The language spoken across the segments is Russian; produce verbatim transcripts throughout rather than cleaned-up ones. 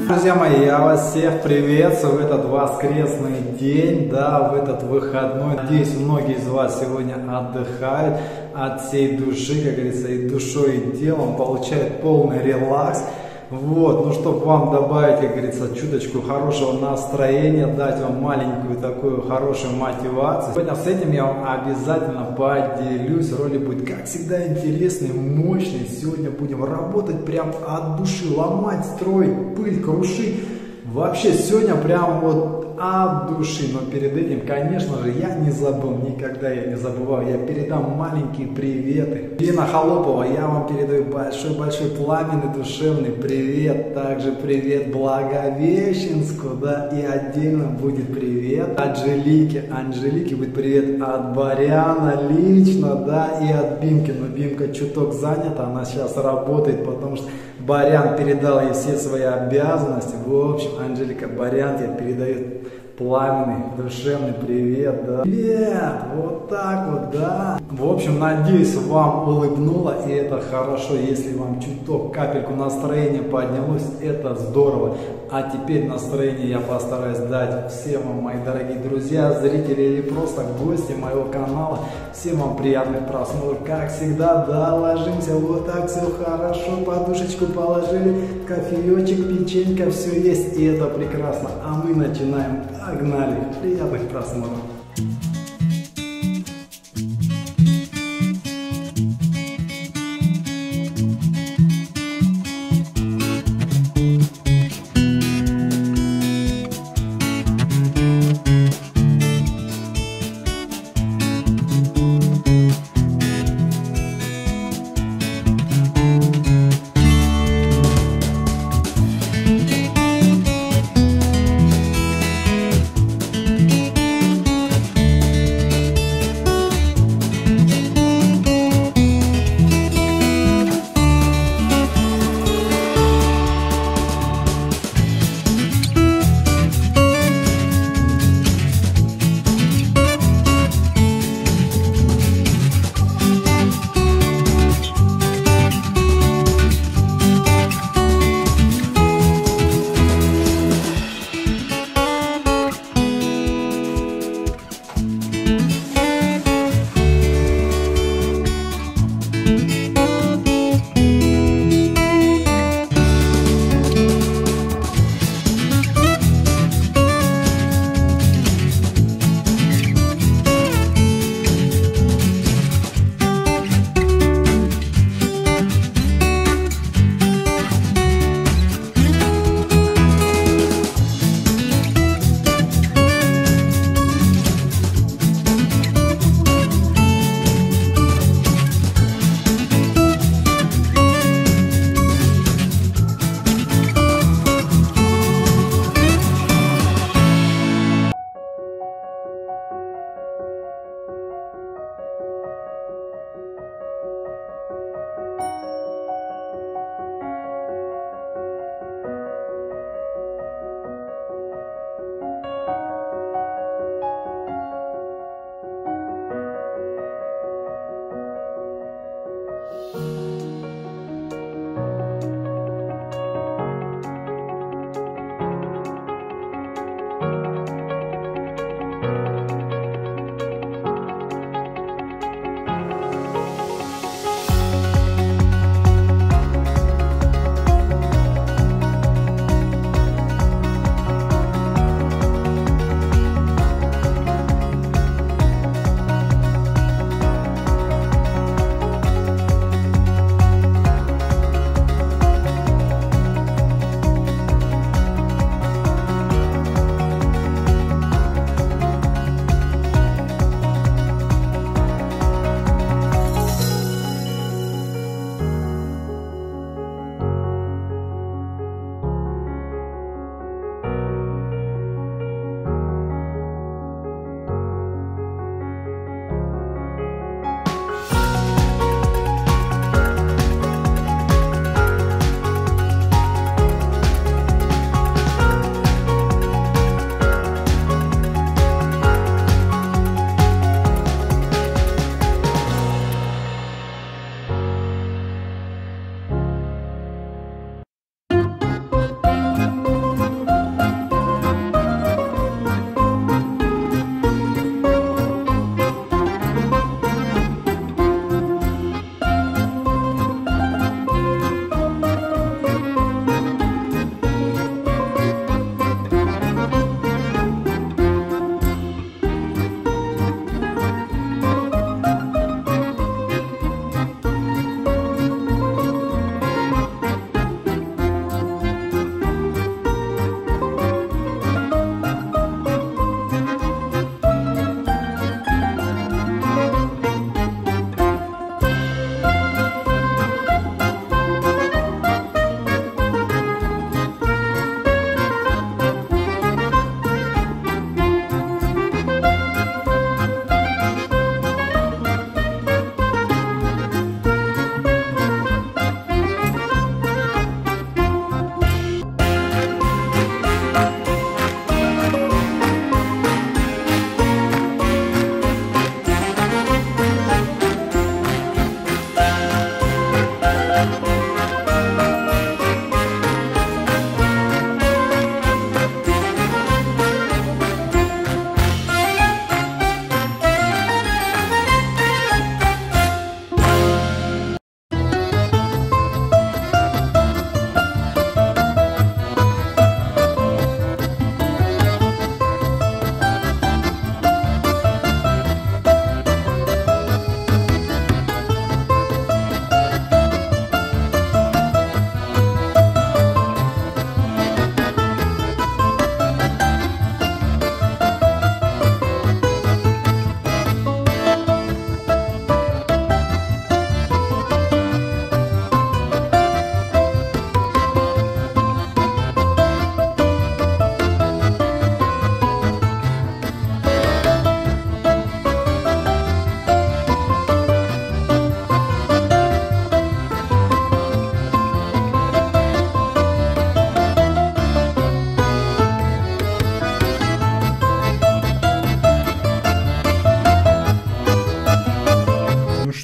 Друзья мои, я вас всех приветствую в этот воскресный день, да, в этот выходной. Надеюсь, многие из вас сегодня отдыхают от всей души, как говорится, и душой, и телом, получают полный релакс. Вот, ну чтобы вам добавить, как говорится, чуточку хорошего настроения, дать вам маленькую такую хорошую мотивацию. Сегодня с этим я вам обязательно поделюсь. Ролик будет, как всегда, интересный, мощный. Сегодня будем работать прям от души, ломать, строить, пыль, крушить. Вообще сегодня прям вот от души. Но перед этим, конечно же, я не забыл, никогда я не забываю. Я передам маленькие приветы. Ирина Холопова, я вам передаю большой-большой пламенный душевный привет. Также привет Благовещенску, да, и отдельно будет привет Анжелике. Анжелике будет привет от Баряна лично, да, и от Бимки. Но Бимка чуток занята, она сейчас работает, потому что Барян передал ей все свои обязанности. В общем, Анжелика, Барян тебе передает пламенный, душевный привет, да. Привет, вот так вот, да. В общем, надеюсь, вам улыбнуло, и это хорошо. Если вам чуток, капельку настроения поднялось, это здорово. А теперь настроение я постараюсь дать всем вам, мои дорогие друзья, зрители или просто гости моего канала. Всем вам приятных просмотров. Как всегда, да, ложимся вот так, все хорошо, подушечку положили, кофеечек, печенька, все есть, и это прекрасно. А мы начинаем. Погнали! Приятных просмотров!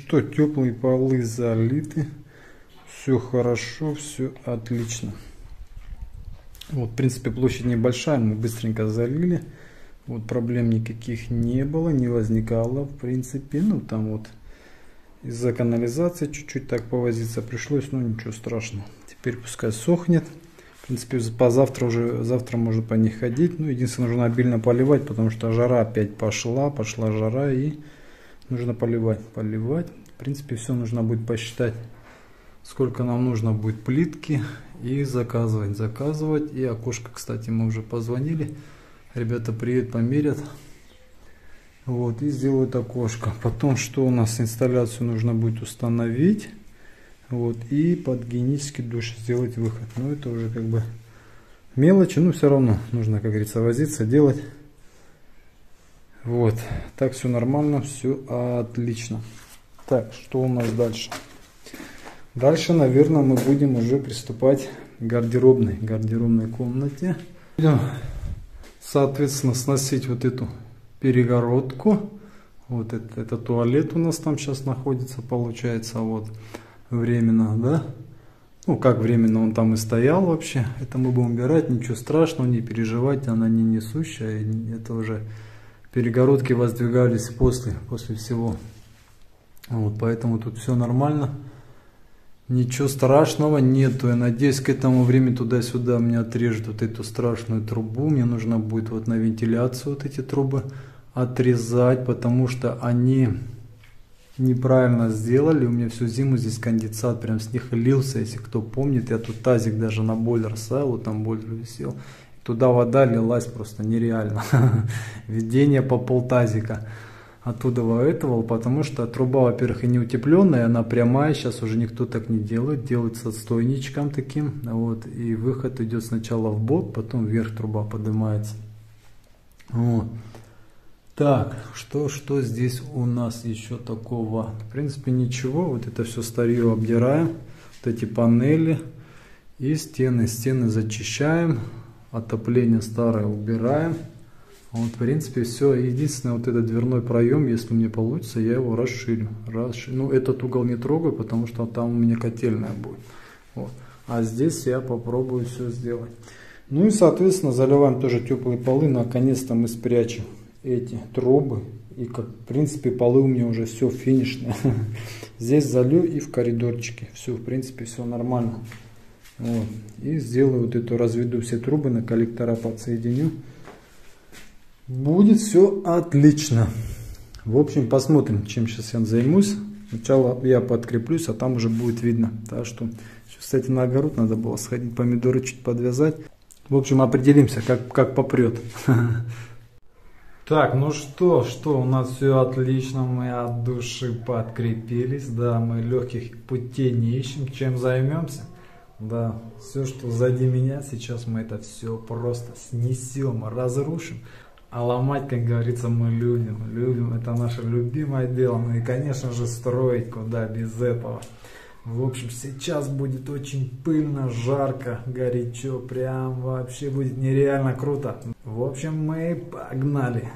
что, теплые полы залиты. Все хорошо, все отлично. Вот, в принципе, площадь небольшая, мы быстренько залили. Вот, проблем никаких не было, не возникало, в принципе. Ну, там вот из-за канализации чуть-чуть так повозиться пришлось, но ничего страшного. Теперь пускай сохнет. В принципе, позавтра уже, завтра можно по ней ходить. Ну, единственное, нужно обильно поливать, потому что жара опять пошла, пошла жара, и нужно поливать, поливать. В принципе, все нужно будет посчитать, сколько нам нужно будет плитки, и заказывать, заказывать. И окошко, кстати, мы уже позвонили. Ребята приедут, померят. Вот, и сделают окошко. Потом, что у нас, инсталляцию нужно будет установить. Вот, и под гигиенический душ сделать выход. Но это уже как бы мелочи, но все равно нужно, как говорится, возиться, делать. Вот, так все нормально, все отлично. Так, что у нас дальше? Дальше, наверное, мы будем уже приступать к гардеробной, гардеробной комнате. Будем, соответственно, сносить вот эту перегородку. Вот это, это туалет у нас там сейчас находится, получается, вот. Временно, да? Ну, как временно, он там и стоял вообще. Это мы будем убирать, ничего страшного, не переживайте, она не несущая. Это уже перегородки воздвигались после, после всего. Вот, поэтому тут все нормально. Ничего страшного нету. Я надеюсь, к этому времени туда-сюда мне отрежут вот эту страшную трубу. Мне нужно будет вот на вентиляцию вот эти трубы отрезать, потому что они неправильно сделали. У меня всю зиму здесь конденсат прям с них лился, если кто помнит. Я тут тазик даже на бойлер ставил, вот там бойлер висел. Туда вода лилась просто нереально. Введение по полтазика оттуда выэтовал, потому что труба, во-первых, и не утепленная, она прямая, сейчас уже никто так не делает, делают с отстойничком таким. Вот, и выход идет сначала в бок, потом вверх труба поднимается. Вот. Так, что, что здесь у нас еще такого? В принципе, ничего. Вот это все старье обдираем. Вот эти панели. И стены. Стены зачищаем. Отопление старое убираем. Вот, в принципе, все. Единственное, вот этот дверной проем, если мне получится, я его расширю. расширю. Ну, этот угол не трогаю, потому что там у меня котельная будет. Вот. А здесь я попробую все сделать. Ну и, соответственно, заливаем тоже теплые полы. Наконец-то мы спрячем эти трубы, и как в принципе полы у меня уже все финишное. Здесь залью и в коридорчике все, в принципе, все нормально. Вот. И сделаю вот эту, разведу все трубы, на коллектора подсоединю, будет все отлично. В общем, посмотрим, чем сейчас я займусь. Сначала я подкреплюсь, а там уже будет видно. Так что сейчас, кстати, на огород надо было сходить, помидоры чуть подвязать. В общем, определимся, как, как попрет. Так, ну что, что, у нас все отлично, мы от души подкрепились, да, мы легких путей не ищем, чем займемся, да, все, что сзади меня, сейчас мы это все просто снесем, разрушим, а ломать, как говорится, мы любим, любим, это наше любимое дело, ну и, конечно же, строить, куда без этого. В общем, сейчас будет очень пыльно, жарко, горячо, прям вообще будет нереально круто. В общем, мы погнали.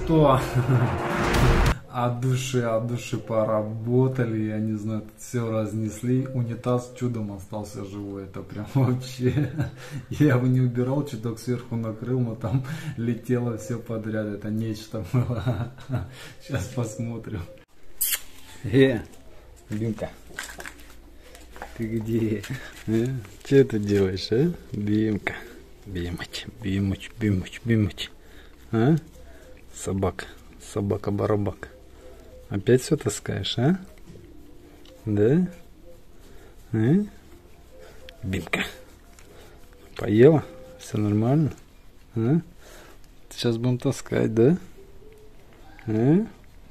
что? От души, от души поработали, я не знаю, все разнесли, унитаз чудом остался живой, это прям вообще, я его не убирал, чуток сверху накрыл, но там летело все подряд, это нечто было, сейчас посмотрим. Э, Бимка, ты где? Э? Что ты делаешь, а? Бимка, Бимыч, Бимыч, Бимыч, Бимыч, а? Собака, собака-барабак. Опять все таскаешь, а? Да? А? Бимка. Поела? Все нормально? А? Сейчас будем таскать, да? А?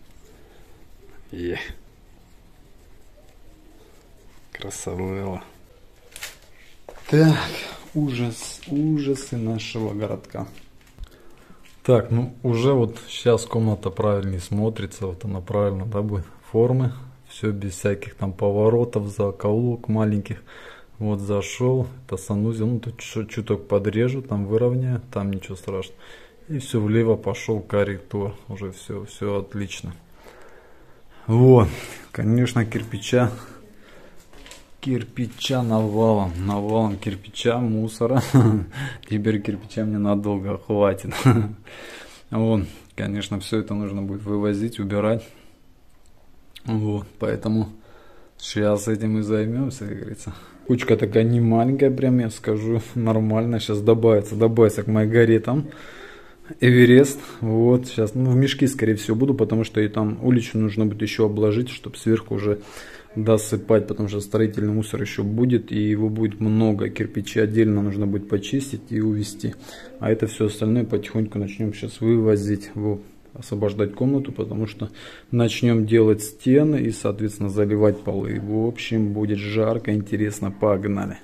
Е. Красавела. Так, ужас, ужасы нашего городка. Так, ну уже вот сейчас комната правильнее смотрится, вот она правильно, да, будет формы, все без всяких там поворотов, закоулок маленьких. Вот зашел, это санузел, ну тут чуток подрежу, там выровняю, там ничего страшного. И все влево пошел коридор, уже все, все отлично. Вот, конечно, кирпича, кирпича навалом, навалом кирпича, мусора. Теперь кирпича мне надолго хватит. Вот, конечно, все это нужно будет вывозить, убирать. Вот, поэтому сейчас этим и займемся, как говорится. Кучка такая не маленькая, прям я скажу, нормально. Сейчас добавится, добавится к моей горе там Эверест. Вот, сейчас, ну, в мешки, скорее всего, буду, потому что и там улицу нужно будет еще обложить, чтобы сверху уже досыпать, потому что строительный мусор еще будет, и его будет много. Кирпичи отдельно нужно будет почистить и увезти. А это все остальное потихоньку начнем сейчас вывозить, вот, освобождать комнату, потому что начнем делать стены и, соответственно, заливать полы. В общем, будет жарко, интересно, погнали.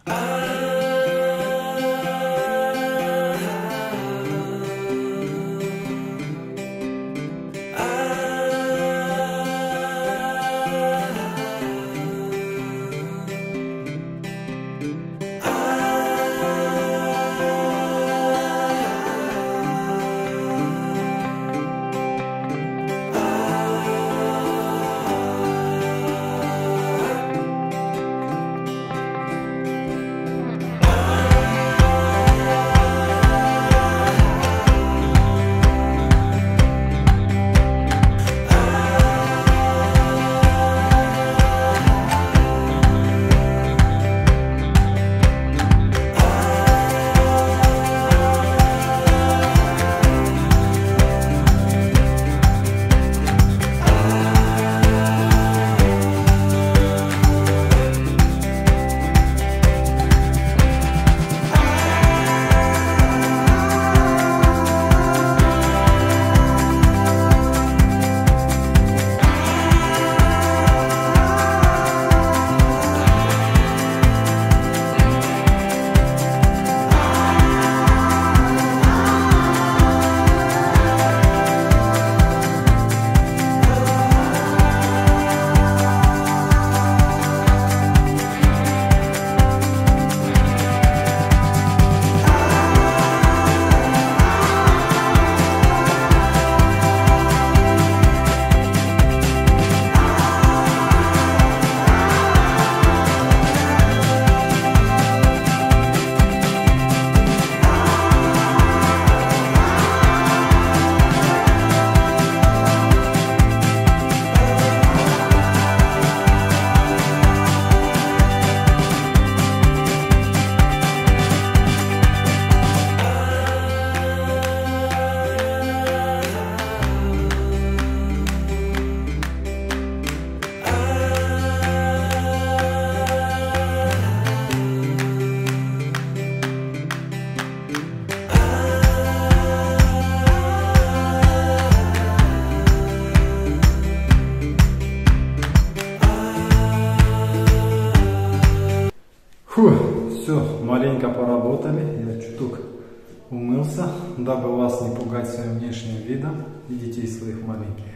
Фу, все, маленько поработали, я чуток умылся, дабы вас не пугать своим внешним видом и детей своих маленьких.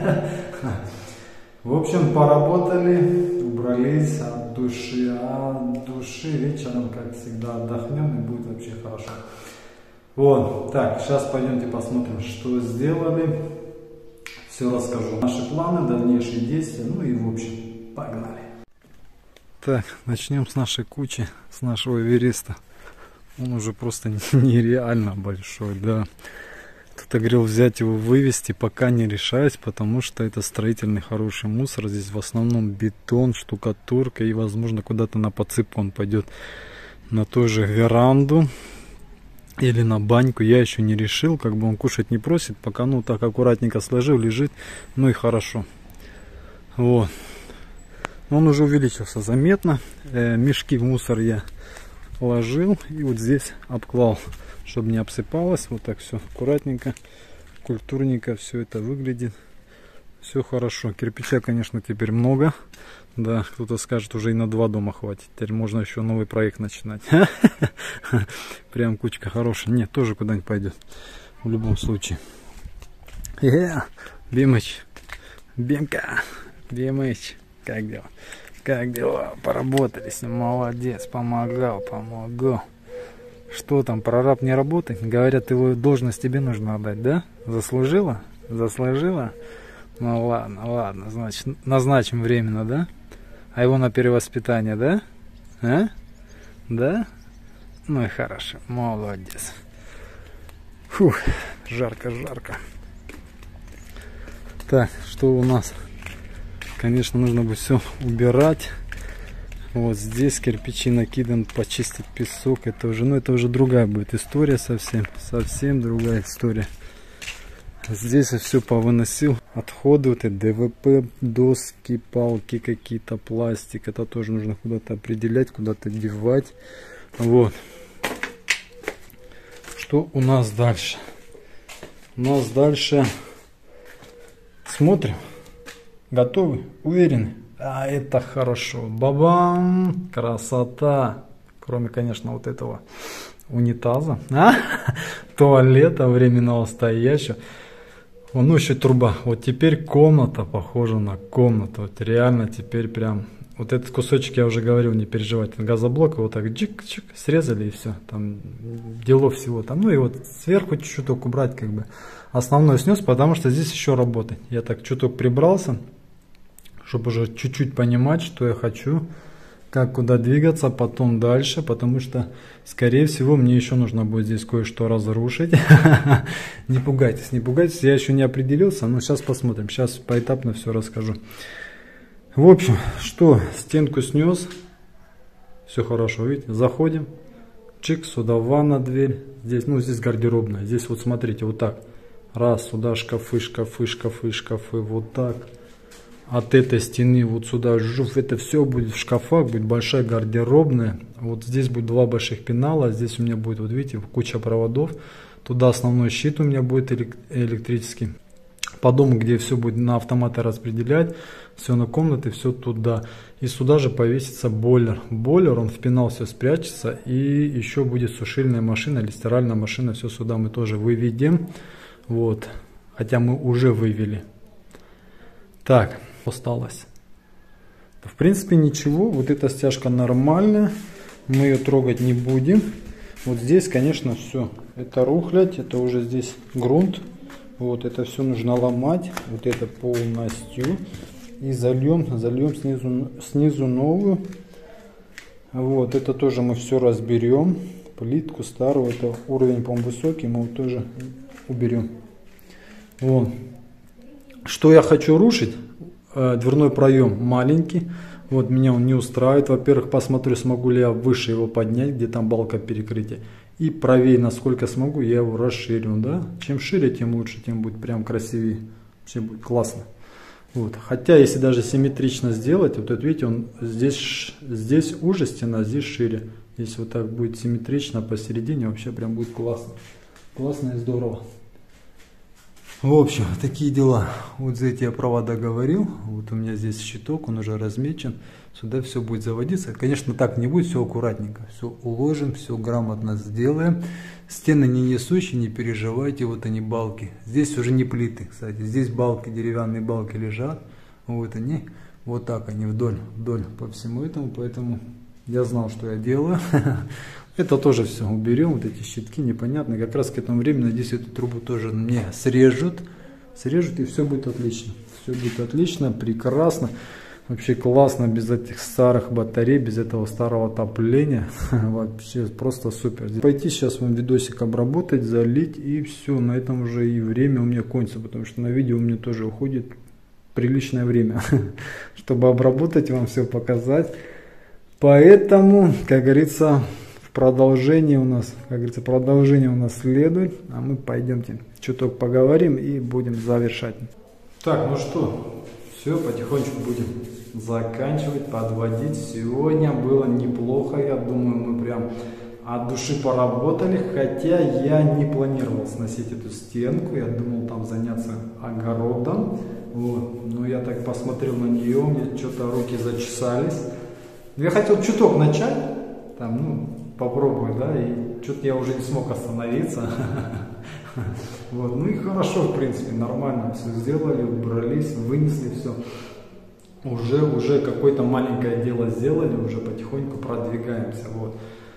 В общем, поработали, убрались от души, а от души вечером, как всегда, отдохнем и будет вообще хорошо. Вот, так, сейчас пойдемте посмотрим, что сделали, все расскажу. Наши планы, дальнейшие действия, ну и в общем, погнали. Так, начнем с нашей кучи, с нашего Эвереста. Он уже просто нереально большой, да. Кто-то говорил взять его, вывести, пока не решаюсь, потому что это строительный хороший мусор. Здесь в основном бетон, штукатурка и, возможно, куда-то на подсыпку он пойдет на ту же веранду или на баньку. Я еще не решил, как бы он кушать не просит, пока, ну, так аккуратненько сложил, лежит, ну и хорошо. Вот. Он уже увеличился заметно. Э, мешки в мусор я ложил и вот здесь обклал, чтобы не обсыпалось. Вот так все аккуратненько, культурненько все это выглядит. Все хорошо. Кирпича, конечно, теперь много. Да, кто-то скажет, уже и на два дома хватит. Теперь можно еще новый проект начинать. Прям кучка хорошая. Нет, тоже куда-нибудь пойдет. В любом случае. Э, Бимыч. Бимка. Бимыч. Как дела? Как дела? Поработали с ним. Молодец. Помогал, помогал. Что там, прораб не работает? Говорят, его должность тебе нужно отдать, да? Заслужила? Заслужила? Ну ладно, ладно. Значит, назначим временно, да? А его на перевоспитание, да? А? Да? Ну и хорошо. Молодец. Фух, жарко, жарко. Так, что у нас? Конечно, нужно будет все убирать. Вот здесь кирпичи накидан, почистить песок. Это уже, ну, это уже другая будет история совсем. Совсем другая история. Здесь я все повыносил. Отходы, вот это ДВП, доски, палки какие-то, пластик. Это тоже нужно куда-то определять, куда-то девать. Вот. Что у нас дальше? У нас дальше... Смотрим. Готовы? Уверены? А это хорошо. Бабам! Красота! кроме, конечно, вот этого унитаза, а? Туалета временного стоящего. Ну, еще труба. Вот теперь комната похожа на комнату. Вот реально теперь прям... Вот этот кусочек, я уже говорил, не переживайте. Газоблок его так чик-чик срезали и все. Там делов всего там. Ну и вот сверху чуть-чуть убрать как бы. Основной снес, потому что здесь еще работать. Я так чуток прибрался, чтобы уже чуть-чуть понимать, что я хочу, как куда двигаться, потом дальше, потому что, скорее всего, мне еще нужно будет здесь кое-что разрушить. Не пугайтесь, не пугайтесь, я еще не определился, но сейчас посмотрим, сейчас поэтапно все расскажу. В общем, что, стенку снес, все хорошо, видите, заходим, чик, сюда ванна, дверь, здесь, ну, здесь гардеробная, здесь вот смотрите, вот так, раз, сюда шкафы, шкафы, шкафы, шкафы, вот так. От этой стены вот сюда, жуф, это все будет в шкафах, будет большая гардеробная. Вот здесь будет два больших пенала, здесь у меня будет, вот видите, куча проводов. Туда основной щит у меня будет электрический. По дому, где все будет на автоматы распределять, все на комнаты, все туда. И сюда же повесится бойлер. Бойлер, он в пенал все спрячется, и еще будет сушильная машина или стиральная машина, все сюда мы тоже выведем. Вот, хотя мы уже вывели. Так, осталось. В принципе ничего, вот эта стяжка нормальная, мы ее трогать не будем. Вот здесь, конечно, все, это рухлядь, это уже здесь грунт. Вот это все нужно ломать, вот это полностью. И зальем, зальем снизу, снизу новую. Вот это тоже мы все разберем. Плитку старую, это уровень, по-моему, высокий, мы его тоже уберем. Вот. Что я хочу рушить? Дверной проем маленький. Вот меня он не устраивает. Во-первых, посмотрю, смогу ли я выше его поднять, где там балка перекрытия. И правее, насколько смогу, я его расширю. Да? Чем шире, тем лучше, тем будет прям красивее. Вообще будет классно. Вот. Хотя, если даже симметрично сделать, вот это, видите, он здесь, здесь уже стена, здесь шире. Если вот так будет симметрично посередине, вообще прям будет классно. Классно и здорово. В общем, такие дела. Вот за эти я провода говорил. Вот у меня здесь щиток, он уже размечен. Сюда все будет заводиться. Конечно, так не будет, все аккуратненько. Все уложим, все грамотно сделаем. Стены не несущие, не переживайте. Вот они балки. Здесь уже не плиты, кстати. Здесь балки, деревянные балки лежат. Вот они. Вот так они вдоль, вдоль по всему этому. Поэтому я знал, что я делаю. Это тоже все уберем, вот эти щитки непонятные. Как раз к этому времени, надеюсь, эту трубу тоже мне срежут. Срежут, и все будет отлично. Все будет отлично, прекрасно. Вообще классно, без этих старых батарей, без этого старого отопления. Вообще просто супер. Пойти сейчас вам видосик обработать, залить, и все. На этом уже и время у меня кончится, потому что на видео у меня тоже уходит приличное время, чтобы обработать, вам все показать. Поэтому, как говорится... Продолжение у нас, как говорится, продолжение у нас следует, а мы пойдемте чуток поговорим и будем завершать. Так, ну что, все, потихонечку будем заканчивать, подводить. Сегодня было неплохо, я думаю, мы прям от души поработали, хотя я не планировал сносить эту стенку, я думал там заняться огородом, вот. Но я так посмотрел на нее, мне что-то руки зачесались. Я хотел чуток начать, там, ну, попробую, да, и что-то я уже не смог остановиться. Вот, ну и хорошо, в принципе, нормально все сделали, убрались, вынесли все. Уже, уже какое-то маленькое дело сделали, уже потихоньку продвигаемся, вот.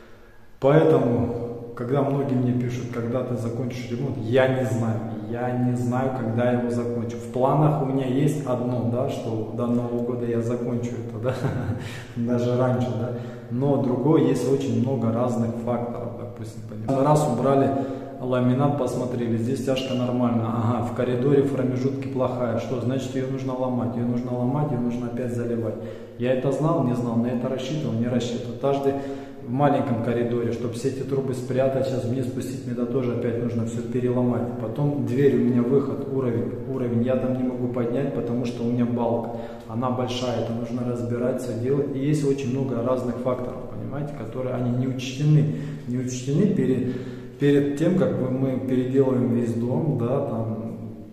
Поэтому, когда многие мне пишут, когда ты закончишь ремонт, я не знаю, я не знаю, когда я его закончу. В планах у меня есть одно, да, что до Нового года я закончу это, да, даже раньше, да. Но другое, есть очень много разных факторов, допустим. Раз убрали ламинат, посмотрели, здесь стяжка нормальная, ага, в коридоре в промежутке плохая, что значит ее нужно ломать, ее нужно ломать, ее нужно опять заливать. Я это знал, не знал, на это рассчитывал, не рассчитывал. Каждый в маленьком коридоре, чтобы все эти трубы спрятать, сейчас вниз спустить, мне это тоже опять нужно все переломать. Потом дверь, у меня выход, уровень, уровень, я там не могу поднять, потому что у меня балка, она большая, это нужно разбирать, все делать. И есть очень много разных факторов, понимаете, которые они не учтены, не учтены перед, перед тем, как мы переделываем весь дом, да, там,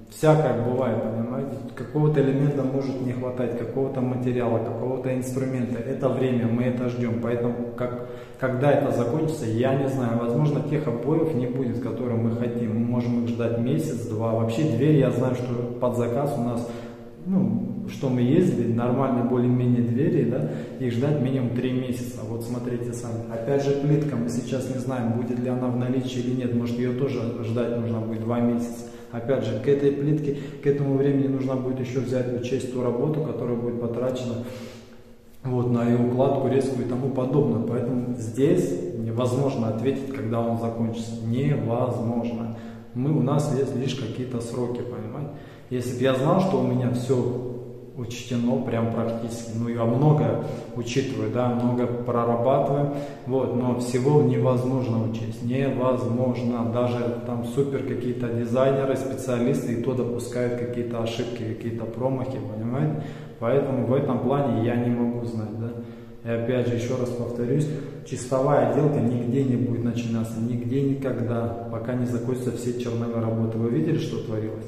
всякое бывает, понимаете, какого-то элемента может не хватать, какого-то материала, какого-то инструмента. Это время, мы это ждем, поэтому как, когда это закончится, я не знаю. Возможно, тех обоев не будет, которые мы хотим. Мы можем их ждать месяц-два. Вообще дверь, я знаю, что под заказ у нас, ну, что мы ездили, нормальные более-менее двери, да, их ждать минимум три месяца. Вот смотрите сами. Опять же плитка, мы сейчас не знаем, будет ли она в наличии или нет. Может, ее тоже ждать нужно будет два месяца. Опять же, к этой плитке, к этому времени нужно будет еще взять в учесть ту работу, которая будет потрачена вот, на ее укладку, резку и тому подобное. Поэтому здесь невозможно ответить, когда он закончится. Невозможно. Мы, у нас есть лишь какие-то сроки, понимаете. Если бы я знал, что у меня все учтено прям практически, ну я много учитываю, да, много прорабатываю, вот, но всего невозможно учесть, невозможно, даже там супер какие-то дизайнеры, специалисты и то допускают какие-то ошибки, какие-то промахи, понимаете, поэтому в этом плане я не могу знать, да, и опять же, еще раз повторюсь, чистовая отделка нигде не будет начинаться, нигде никогда, пока не закончатся все черновые работы. Вы видели, что творилось?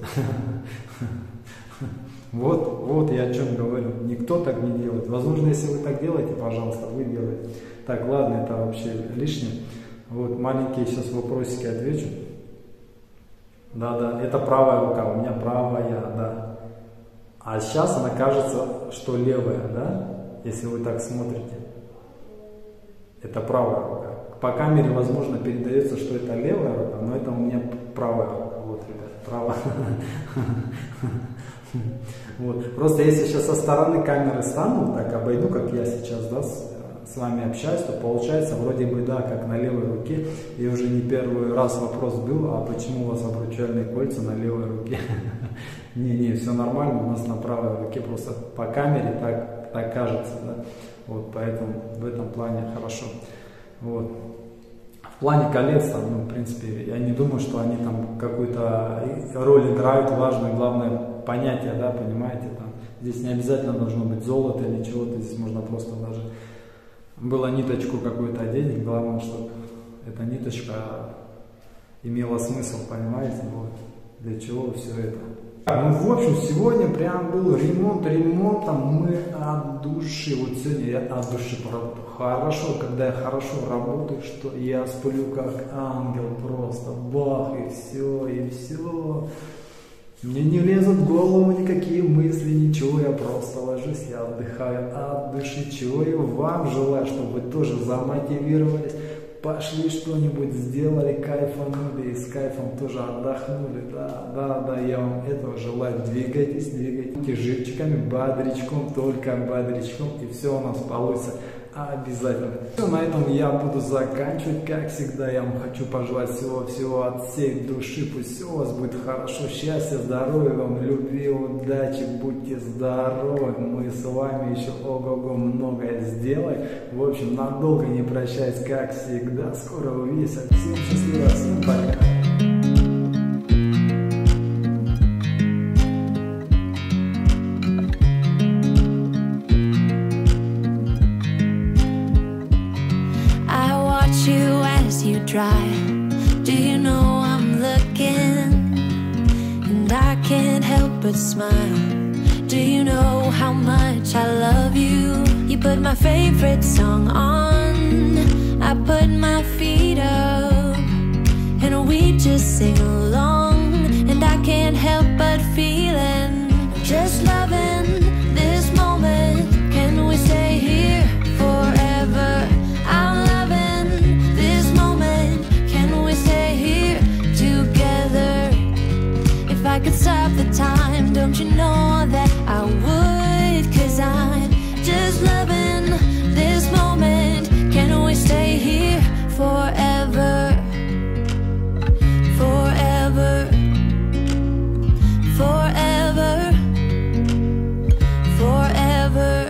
Вот, вот я о чем говорю. Никто так не делает. Возможно, если вы так делаете, пожалуйста, вы делаете. Так, ладно, это вообще лишнее. Вот, маленькие сейчас вопросики отвечу. Да, да, это правая рука, у меня правая, да. А сейчас она кажется, что левая, да? Если вы так смотрите. Это правая рука. По камере, возможно, передается, что это левая рука, но это у меня правая рука. Вот, ребят, правая. Вот. Просто если сейчас со стороны камеры стану, так обойду, как я сейчас, да, с, с вами общаюсь, то получается вроде бы, да, как на левой руке. И уже не первый раз вопрос был, а почему у вас обручальные кольца на левой руке? Не-не, все нормально, у нас на правой руке, просто по камере так, так кажется, да. Вот, поэтому в этом плане хорошо. Вот. В плане колец, там, ну, в принципе, я не думаю, что они там какую-то роль играют важную, главное понятие, да, понимаете, там, здесь не обязательно должно быть золото или чего-то, здесь можно просто даже было ниточку какую-то одеть, главное, чтобы эта ниточка имела смысл, понимаете, вот, для чего все это. Ну, в общем, сегодня прям был ремонт, ремонтом мы от души, вот сегодня я от души поработал. Хорошо, когда я хорошо работаю, что я сплю как ангел просто, бах, и все, и все. Мне не лезут в голову никакие мысли, ничего, я просто ложусь, я отдыхаю от души, чего я вам желаю, чтобы вы тоже замотивировались. Пошли что-нибудь сделали, кайфанули и с кайфом тоже отдохнули. Да, да, да, я вам этого желаю. Двигайтесь, двигайтесь жирчиками, бодрячком, только бодрячком, и все у нас получится обязательно. Все, на этом я буду заканчивать. Как всегда, я вам хочу пожелать всего-всего от всей души. Пусть все у вас будет хорошо, счастья, здоровья вам, любви, удачи, будьте здоровы. Мы с вами еще ого-го многое сделаем. В общем, надолго не прощаюсь, как всегда. Скоро увидимся. Всем счастливо, всем пока. Try. Do you know I'm looking and I can't help but smile? Do you know how much I love you? You put my favorite song on, I put my feet up and we just sing along, and I can't help but feeling just loving this moment. Can we stay here forever? I'm if I could stop the time, don't you know that I would? Cause I'm just loving this moment. Can we stay here forever? Forever. Forever. Forever.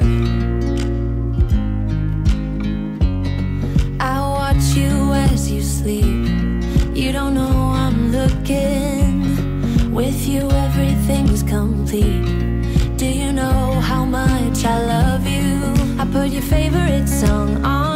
I watch you as you sleep. You don't know I'm looking. With you everything's complete. Do you know how much I love you? I put your favorite song on.